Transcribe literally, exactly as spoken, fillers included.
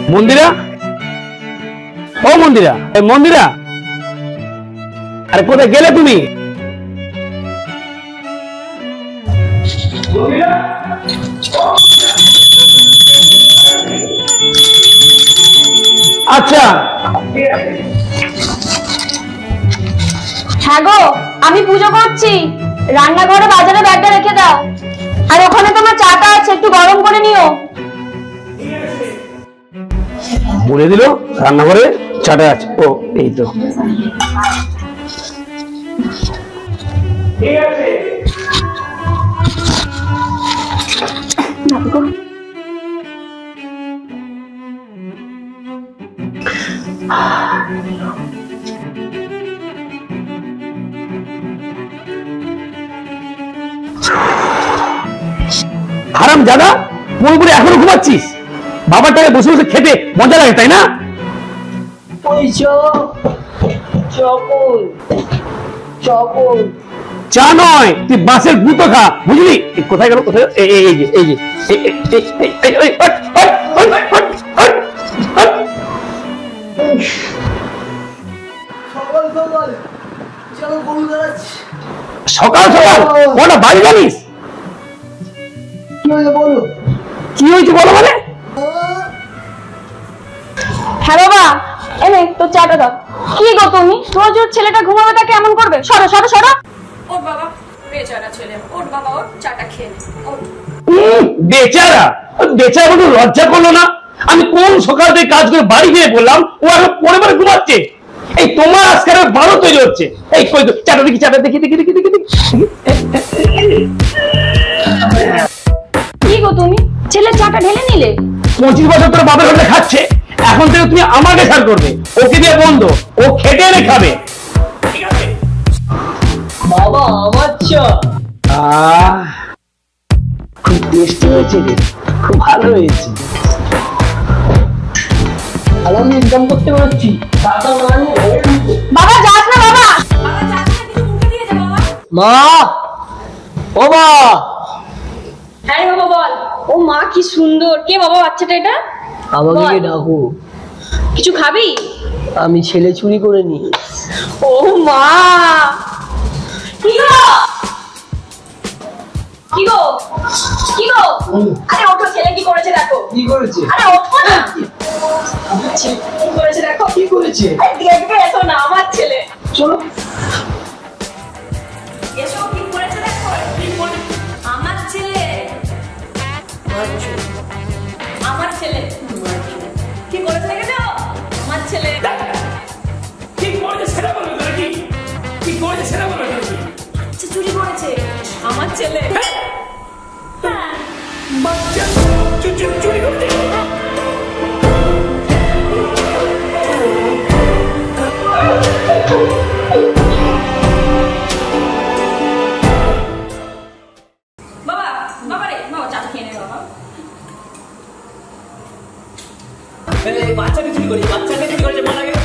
মন্দিরা, ও মন্দিরা, এই মন্দিরা, আরে কোথায় গেলে তুমি? আচ্ছা হ্যাঁ গো, আমি পুজো করছি। রান্নাঘরে বাজারে ব্যাগটা রেখে দাও, আর ওখানে তোমার চাটা আছে, একটু গরম করে নিও। বলে দিল রান্নাঘরে চাটা আছে। ও এই তো ঠিক আছে। হারাম জাদা, পুরোপুরি এখনো ঘুমাচ্ছিস? বাবার টাকা বসে বসে খেতে মজা লাগে, তাই না? চা নয়, তুই বাসের গুঁতো খা, বুঝলি? কোথায় গেল? কোথায়? এই যে এই যে সকাল সকাল কটা বাড়ি জানিস? কি হয়েছে বলো মানে? হ্যাঁ বাবা, এনে তো চাটা দাও। কি গো তুমি, রোজ রোজ ছেলেটা ঘুমাবে তা কেমন করবে? সরো সরো সরো। ওর বাবা বেচারা ছেলে, ওর বাবা ওর চাটা খেয়ে বেচারা। বেচারা কোনো লজ্জা করলো না? আমি কোন সকাল থেকে কাজ করে বাড়ি ফিরে বললাম, ও এখন পরে পরে ঘুমাচ্ছে। এই তোমার আজকে বারো তৈরি হচ্ছে। এই কই তো চাটা দেখি, চাটা দেখি দেখি দেখি দেখি। কি গো তুমি, ছেলের চাটা ঢেলে নিলে? পঁচিশ বছর তোর বাবার হোটেলে খাচ্ছে, এখন থেকে তুমি আমাকে ছাড় করবে? ওকে দিয়ে বন্ধ, ও খেটে এনে খাবে। ঠিক আছে বাবা, আমার চা খুব টেস্টি হয়েছে রে, খুব ভালো হয়েছে। আর আমি ইনকাম করতে পারছি। বাবা যাস না বাবা। মা, ও মা। হ্যাঁ বাবা বল। ও মা, কি সুন্দর। কে বাবা বাচ্চাটা এটা? আমাকে ডাকো। কিছু খাবি? আমি ছেলে চুরি করে নি। ও মা, কি গো কি গো কি গো? আরে ওঠো, ছেলে কি করেছে দেখো। কি করেছে? আরে ওঠো না। কি করেছে দেখো। কি করেছে? দেখবে, এসো না, আমার ছেলে। চলো। এসো, কি করেছে দেখো। আমার ছেলে, আমার ছেলে কি করেছে দেখেছো? আমার ছেলে কি করেছে সেটা বলো নাকি? কি করেছে সেটা বলো নাকি? আচ্ছা, চুরি করেছে আমার ছেলে। বাচ্চা চুরি করতে বাবা, বাবা রে, বাবা চাটা খেয়ে নে বাবা। বাচ্চাকে চুরি করি, বাচ্চাকে চুরি করেছে, মারা গেল।